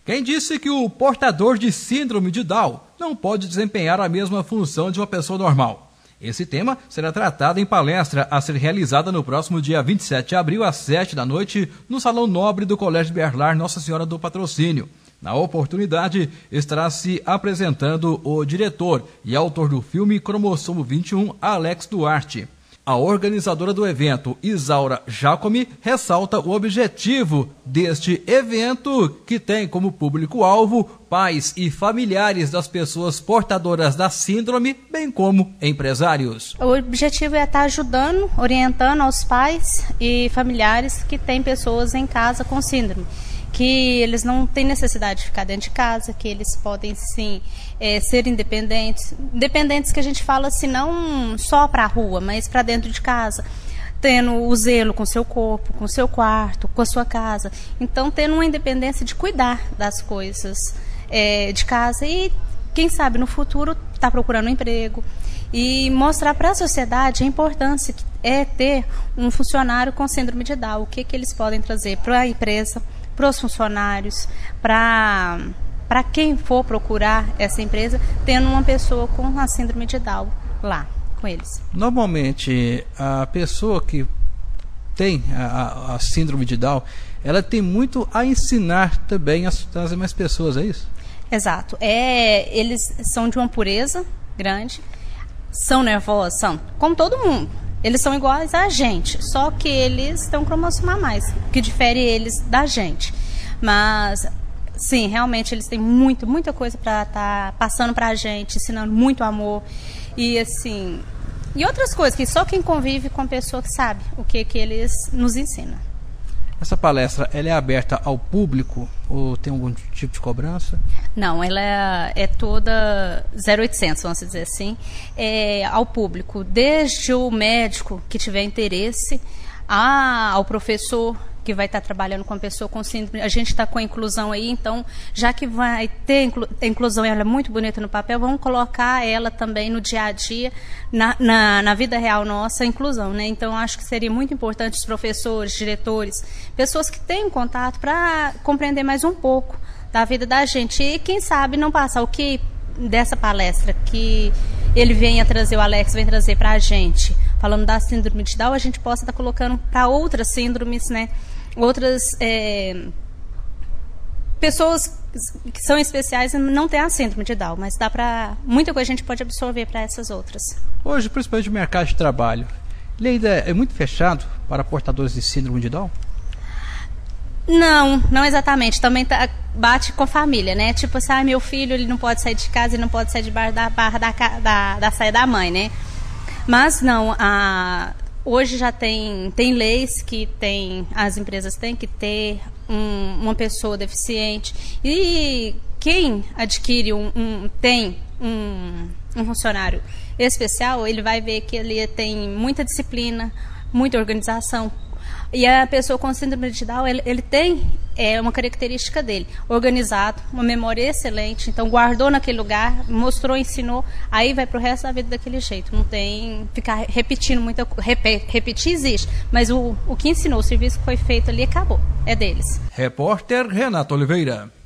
Quem disse que o portador de síndrome de Down não pode desempenhar a mesma função de uma pessoa normal? Esse tema será tratado em palestra a ser realizada no próximo dia 27 de abril, às 19h, no Salão Nobre do Colégio Berlar Nossa Senhora do Patrocínio. Na oportunidade, estará se apresentando o diretor e autor do filme Cromossomo 21, Alex Duarte. A organizadora do evento, Isaura Jacomi, ressalta o objetivo deste evento, que tem como público-alvo pais e familiares das pessoas portadoras da síndrome, bem como empresários. O objetivo é estar ajudando, orientando aos pais e familiares que têm pessoas em casa com síndrome, que eles não têm necessidade de ficar dentro de casa, que eles podem sim ser independentes. Independentes que a gente fala assim, não só para a rua, mas para dentro de casa, tendo o zelo com o seu corpo, com o seu quarto, com a sua casa. Então, tendo uma independência de cuidar das coisas de casa e, quem sabe, no futuro está procurando um emprego. E mostrar para a sociedade a importância que é ter um funcionário com síndrome de Down, o que eles podem trazer para a empresa, para os funcionários, para quem for procurar essa empresa, tendo uma pessoa com a síndrome de Down lá com eles. Normalmente, a pessoa que tem a síndrome de Down, ela tem muito a ensinar também às demais pessoas, é isso? Exato. Eles são de uma pureza grande, são nervosos, são como todo mundo. Eles são iguais a gente, só que eles têm um cromossomo a mais, o que difere eles da gente. Mas, sim, realmente eles têm muita coisa para estar passando para a gente, ensinando muito amor. E, assim, e outras coisas que só quem convive com a pessoa que sabe o que eles nos ensinam. Essa palestra, ela é aberta ao público ou tem algum tipo de cobrança? Não, ela é toda 0800, vamos dizer assim, ao público, desde o médico que tiver interesse, ao professor que vai estar trabalhando com a pessoa com síndrome. A gente está com a inclusão aí, então, já que vai ter a inclusão, ela é muito bonita no papel, vamos colocar ela também no dia a dia, na vida real nossa, a inclusão, né? Então, acho que seria muito importante os professores, diretores, pessoas que têm contato para compreender mais um pouco da vida da gente e, quem sabe, não passar o que dessa palestra que ele venha trazer, o Alex vem trazer para a gente, falando da síndrome de Down, a gente possa estar colocando para outras síndromes, né? Outras pessoas que são especiais e não têm a síndrome de Down, mas dá para muita coisa a gente pode absorver para essas outras. Hoje, principalmente o mercado de trabalho, ele ainda é muito fechado para portadores de síndrome de Down? Não exatamente. Também bate com a família, né? Tipo assim, meu filho ele não pode sair de casa e não pode sair de barra da saia da mãe, né? Mas não, hoje já tem leis que as empresas têm que ter uma pessoa deficiente. E quem adquire tem um funcionário especial, ele vai ver que ele tem muita disciplina, muita organização. E a pessoa com síndrome de Down, ele tem uma característica dele, organizado, uma memória excelente, então guardou naquele lugar, mostrou, ensinou, aí vai pro resto da vida daquele jeito, não tem ficar repetindo muita coisa, repetir existe, mas o que ensinou, o serviço que foi feito ali acabou, é deles. Repórter Renato Oliveira.